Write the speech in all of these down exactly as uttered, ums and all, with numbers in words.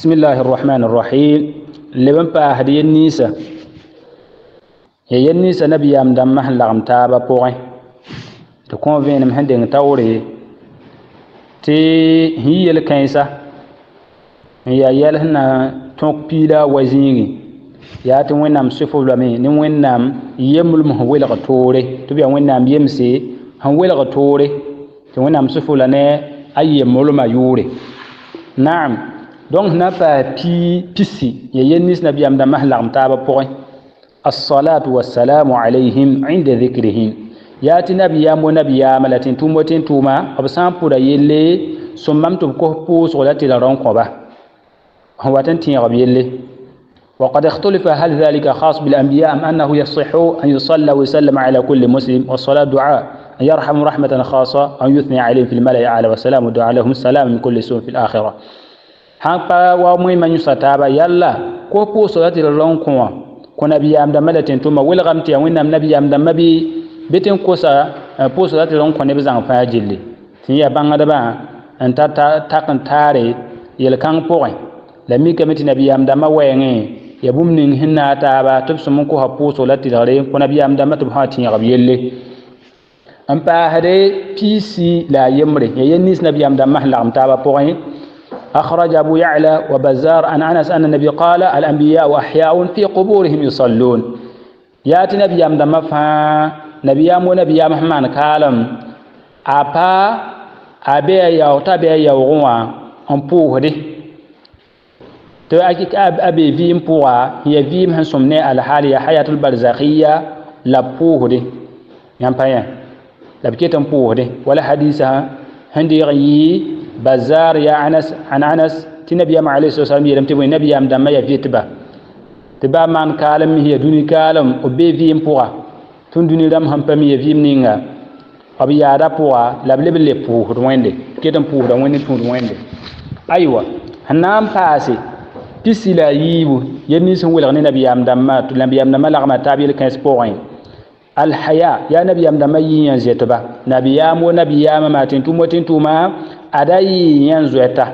بسم الله الرحمن الرحيم لبن با هدي النيسا هي النيسا نبي ام دم لغم تابا بوغي تكون فين مهندين تاوري تي هي الكنيسة هي يالهنا تونك بيلا وزيني ياتي وينام سفو لامي ني وينام يمل مهويل غتوري تبيا وينام يمسي هويل غتوري تي وينام سفو لاني اي يمل ما يوري نعم دونك نبا بي بيسي يينيس نبي ام دم لغم تابا بوغي الصلاة والسلام عليهم عند ذكرهم ياتي نبي يام ونبي يام لاتين توموتين توما أبسان بودا يلي سمم تبكوه بوس غلاتي لرون قبا هو تنتين غب يلي وقد اختلف هل ذلك خاص بالأنبياء أم أنه يصح أن يصلى ويسلم على كل مسلم والصلاة دعاء أن يرحم رحمة خاصة أن يثني عليهم في الملأ أعلى والسلام الدعاء لهم السلام من كل سوء في الآخرة هانقا ومي من يستابا يلا كو بوس غلاتي لرون قوا كنا بيام دمالتين توما ولغمتي وينام نبي يام دمبي بيتين كوسا بوسو ذات لون كوني بزان فاجيلي تي بانغا دبا انت تاكن تاري يلكان بوين لمي كمتي نبي يام دما ويني يبوم نين هنا تابا تبسم كو بوسو لاتي داري كنا بيام دما تبها تي غبيلي ام با هدي بي سي لا يمري ينيس نبي يام دما لام تابا بوين أخرج أبو يعلى وبزار عن أنس أن النبي قال الأنبياء أحياء في قبورهم يصلون ياتي نبي يام دما فا نبي يام ونبي يام محمد كالم أبا أبي ياو تبي ياو غوا أمبوه دي تو أكيد أب أبي فيم بوا هي فيم هنسمني الحالية حياة البرزخية لبوه دي يام بيان لبكيت أمبوه دي ولا حديثها هندي غي بزار يا أنس عن أنس تنبي يام عليه الصلاة والسلام يلم تبوي نبي يام دما يفيتبا تبا من كالم هي دوني كالم أبي فيم بوا tun duni ram ham pami ya vim ninga abi yada puwa lablebe le pu wende ketan pu da wende tun wende aywa hanam paase pisila yibu yemi sun wala ne nabiyam damma tu nabiyam damma lagma tabil quinze point al haya ya nabiyam damma yin zetba nabiyam wa nabiyam ma tin tu motin tu ma adai yan zueta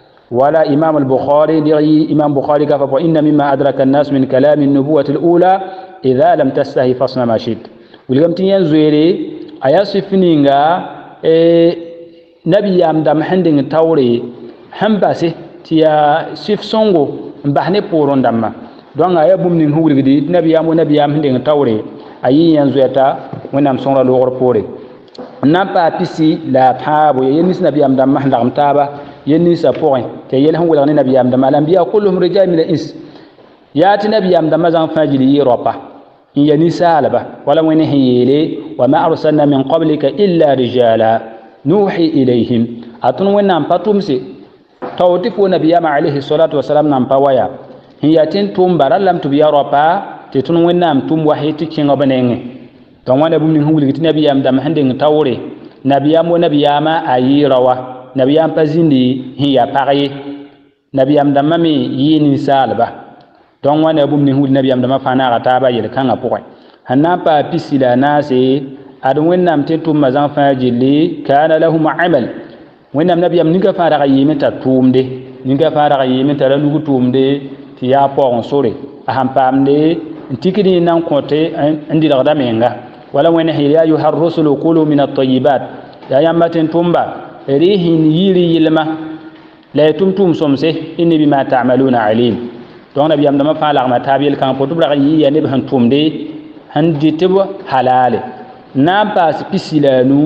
ولا إمام البخاري دي إمام بخاري كفى إن مما أدرك الناس من كلام النبوة الأولى إذا لم تستحي فاصنع ما شئت ولكن ينزويري أياسفنينغا إيه نبي يام دام حندين تاوري هم باسي تيا سيف سونغو مبحني بورون داما دون أيا بومنين هو لغدي نبي يام ونبي يام حندين تاوري أي ينزويتا ونام سونغا لوغر بوري نامبا بيسي لا بحابو ينس نبي يام دام محندام تابا ينس بوري تيالهم ولغني نبي يام دام الأنبياء كلهم رجال من الإنس ياتي نبي يام دام زان فاجلي يروبا إن ينسالبا ولا وين هيلي وما أرسلنا من قبلك إلا رجالا نوحي إليهم أتون وين نام باتومسي توتيفو نبي عليه الصلاة والسلام نام باويا هي تين توم برالم تبيا روبا تتون وين نام توم وحي تكين وبنينه تون أبو من هو لقيت نبي يام دام هندين تاوري نبي يام ونبي يام أي روا نبي يام بزيني هي باغي نبي يام دام مي ينسالبا don wani abu ni hul nabiyam da mafana ga ta ba yel kan apoy hanna pa pisila nase adun wennam tentum mazan fa jilli kana lahum amal wennam nabiyam ninga fara ga yimi ta tumde ninga fara ga yimi ta lugu tumde ti ya pon sore aham pamde ntikini nan kote andi da menga wala wani hiya yuhar rusulu qulu min at-tayyibat ya yamma tentumba rihin yiri yilma la tumtum somse inni bima ta'maluna alim donc nabi am dama fa la ma tabil kan po dubra yi ya ne ban tumde han ditib halale na ba spisilanu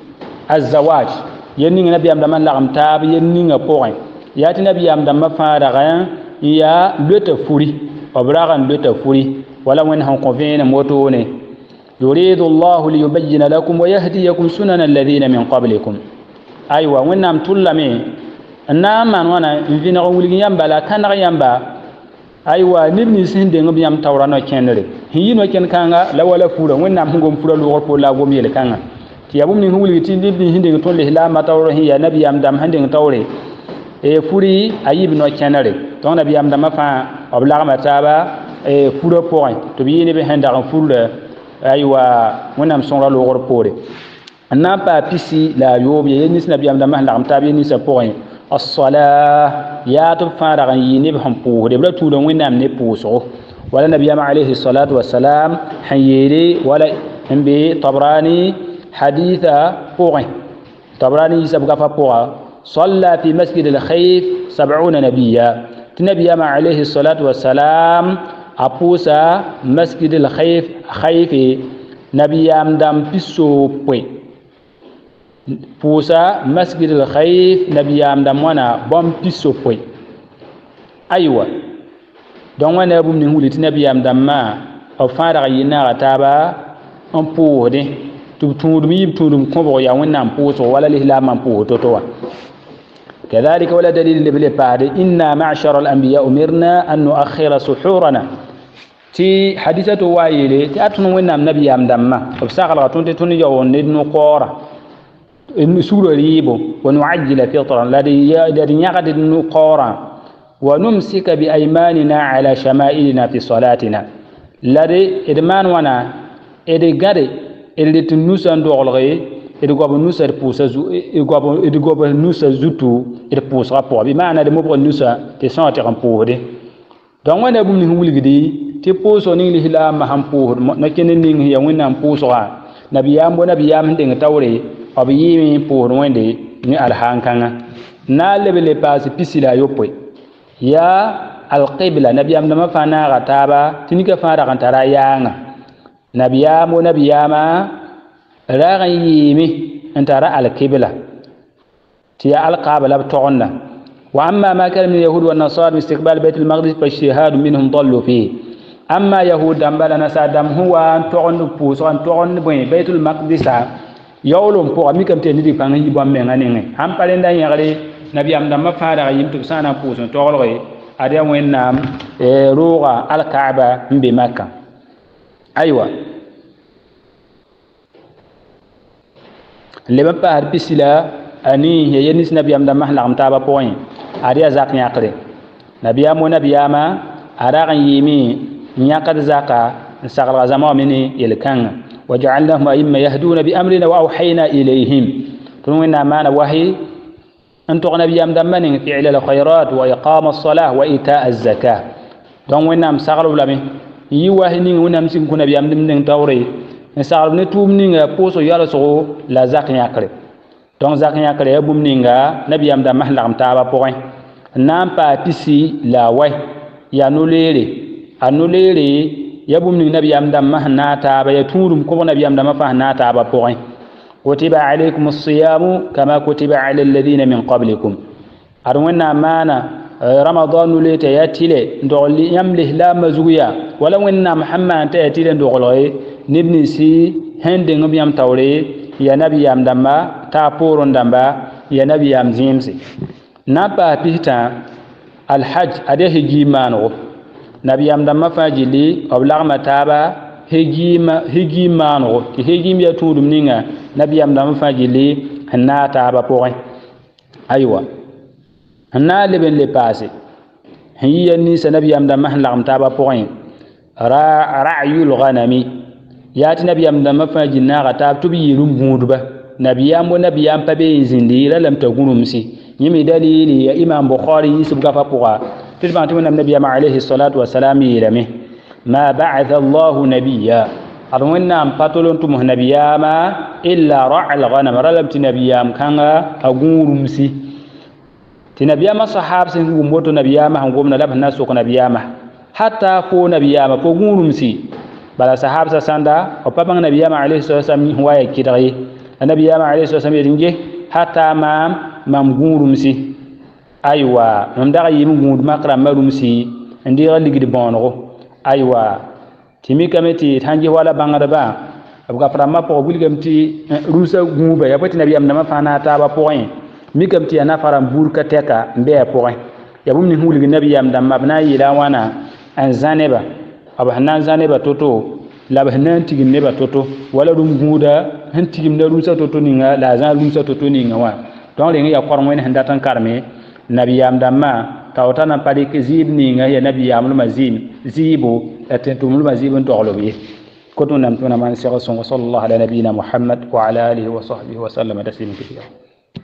azwaj yenni nabi am dama la am tab yenni nga point ya ti nabi am dama fa da ya leta furi obragan leta furi wala wen han convene moto ne yuridu allah li yubayyana lakum wa yahdiyakum sunana alladhina min qablikum aywa wennam tullame na man wana vina wulgi yamba la kanara yamba aywa nibni sinde ngob yam tawrano kenre hiyino ken kanga la wala fura wonna ngom fura lo ko la gom yele kanga ti yabum ni huli ti nibni hinde ton le la ma tawro hiya nabi yam dam hande tawre e furi ayib no kenre ton nabi yam dam fa obla ma taba e fura point to bi ni be handa ran fura aywa wonna son lo ko pore anna pa pisi la yob ye ni nabi yam dam la am tabi ni sa point الصلاة يا تفارغ ينبهم بوه دبلا تولون وينام نبوسه ولا نبي عليه الصلاة والسلام حييري ولا نبي طبراني حديث بوغي طبراني سبقا فبوغا صلى في مسجد الخيف سبعون نبيا النبي عليه الصلاة والسلام أبوسا مسجد الخيف خيف نبي دام بسو بوي بوسا مسجد الخيف نبي دام وانا بام بسو بوي أيوة دون وانا أبو من هولي نبي دام ما أو فارغ ينا غتابا أم بوه دي تبتون ميب تون كوبو يا ونا بوسو ولا لهلا من بوه توتوا كذلك ولا دليل لبلي بعد إنا معشر الأنبياء أمرنا أن نؤخر سحورنا تي حديثة وايلي تأتون وينام نبي أمدما وبساق الغطون تتوني يوون ندنو قورا سورة ريبو ونعجل فطرا الذي يغد قورا ونمسك بأيماننا على شمائلنا في صلاتنا الذي إدمان ونا إدي غري إدي تنوسا ndogolgay إدي غوب نوسا بوسا زو إدي غوب نوسا زوتو إدي بوسا بوا بمعنى دي مبغى نوسا تسانتي غنبوه دي دون وانا أبو من هولي دي ti poso ni lihla ma han puhur na kene ning ya wina puso ha nabiyam bo nabiyam ding tawre abi yimi puhur wende ni alhankanga na lebele pas pisila yopwe ya alqibla nabiyam na mafana gataba tinika fara kan tarayanga nabiyam bo nabiyama raga yimi antara alqibla ti alqabla tonna واما ما كان من اليهود والنصارى باستقبال بيت المقدس فاجتهاد منهم ضلوا فيه أما يهود دمبلا نسادم هو أن تعن بوس أن تعن بين بيت المقدس يولم بوا ميكم تندي فان يبام من عنين هم قالين ده يغلي نبي أم دم فارغ يمتب سانا بوس تعلقي أدي وين نام روغا الكعبة بمكة أيوة اللي ببهر بسلا أني هي ينس نبي أم دم محلم تابا بوين أدي زاك يقري نبي أم ونبي أما أراغ يمي نياقد زاكا نساقل غزاما مني يلكان وجعلناهم أئمة يهدون بأمرنا وأوحينا إليهم تنوينا معنا وحي أنتو نبي أمدمن فعل الخيرات وإقام الصلاة وإيتاء الزكاة تنوينا مساقل ولمي يوحي نين ونمسين كنا نبي أمدمن توري نساقل نتوب نين بوسو يالسو لا زاك ياكري تون زاك ياكري يبوم نينغا نبي أمدمن لغم تابا بوين نام باتيسي لا وي يا نوليري anulere yabum ni nabi am dam mahnata ba yaturum ko nabi am dam fahnata ba point kutiba alaykum as-siyam kama kutiba ala alladhina min qablikum arwana mana ramadan lete yatile ndoli yamli la mazuya wala wenna muhammad ta yatile ndogoloy nibni si hende ngobi am tawre ya nabi am damba ta poron damba ya nabi am zimsi napa pita alhajj ade hijimano nabi am dam mafajili oblagma taba hegima hegimano ki hegim ya tudum ninga nabi am dam mafajili hanna taba poin aywa hanna leben le passé hiya ni sa nabi am dam mahlam taba poin ra ra'yul ghanami yati nabi am dam mafajina gatab tubi yirum mudba nabi am bo nabi am pabe zindi la lam tagurumsi yimi dalili ya imam bukhari yusuf gafa poa تجمع تقول النبي عليه الصلاة والسلام يلمه ما بعث الله نبيا أظننا أن قتلوا أنتم نبيا ما إلا رعى الغنم رلبت نبيا كان أقول مسي تنبيا ما صحاب سنقوم موت نبيا ما هم قومنا لبه الناس وق نبيا ما حتى فو نبيا ما فقول مسي بلا صحاب ساندا وبابا نبيا ما عليه الصلاة والسلام هو يكيدغي النبي ما عليه الصلاة والسلام يدنجي حتى ما ممغور مسي أيوة من دعا يمغود مقرا مرمسي عندي غلي قد بانغو أيوة تيمي كمتي تانجي ولا بانغربا أبغى فرما بقول كمتي روسا غوبا يا بتي نبي أمنا ما فانا تابا بوين مي كمتي أنا فرام بوركا تكا مبيع بوين يا بوم نقول النبي أمنا ما بنا يلا وانا أنزانبا أبغى أنزانبا توتو لا بهنا تيجي نبا توتو ولا روم غودا هن تيجي من روسا توتو نينغا لا زان روسا توتو نينغا وان دون لين يا قرمين هنداتن كارمي نبي أم دما تاوتنا بارك زيب نينغا يا نبي أم المزين زيبو أتنتم المزيب تغلبي كتنا نمتنا من سيغسون وصلى الله على نبينا محمد وعلى آله وصحبه وسلم تسليما كثيرا.